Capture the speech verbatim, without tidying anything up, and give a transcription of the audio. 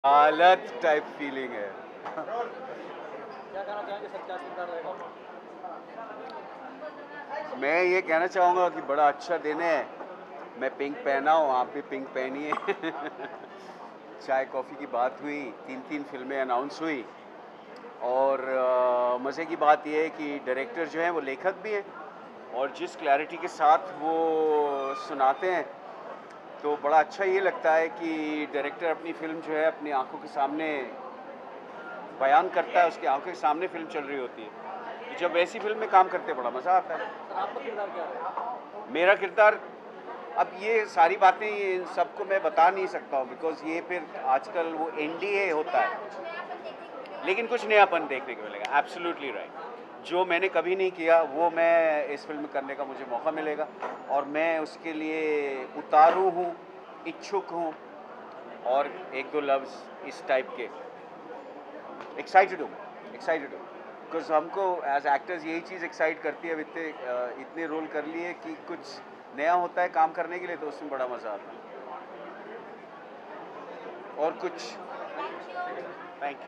हालत type feeling है। क्या कहना चाहेंगे सर, क्या किरदार रहेगा? मैं ये कहना चाहूँगा कि बड़ा अच्छा दिन है। मैं पिंक पहना हूँ, आप भी पिंक पहनिए। चाय कॉफ़ी की बात हुई, तीन तीन फिल्में अनाउंस हुई और मज़े की बात यह है कि डायरेक्टर जो हैं वो लेखक भी हैं और जिस क्लैरिटी के साथ वो सुनाते हैं तो बड़ा अच्छा ये लगता है कि डायरेक्टर अपनी फ़िल्म जो है अपनी आँखों के सामने बयान करता है, उसकी आँखों के सामने फ़िल्म चल रही होती है। तो जब वैसी फ़िल्म में काम करते बड़ा मज़ा आता है। सर आपका किरदार क्या है? मेरा किरदार, अब ये सारी बातें ये इन सबको मैं बता नहीं सकता हूँ बिकॉज़ ये फिर आजकल वो एनडीए होता है। लेकिन कुछ नयापन देखने को मिलेगा, एब्सोल्युटली राइट। जो मैंने कभी नहीं किया वो मैं इस फ़िल्म में करने का मुझे मौका मिलेगा और मैं उसके लिए उतारू हूँ, इच्छुक हूँ और एक दो लफ्ज़ इस टाइप के। एक्साइटेड हूँ मैं, एक्साइटेड हूँ बिकॉज़ हमको एज एक्टर्स यही चीज़ एक्साइट करती है। अब इतने इतने रोल कर लिए कि कुछ नया होता है काम करने के लिए तो उसमें बड़ा मज़ा आता है। और कुछ थैंक यू।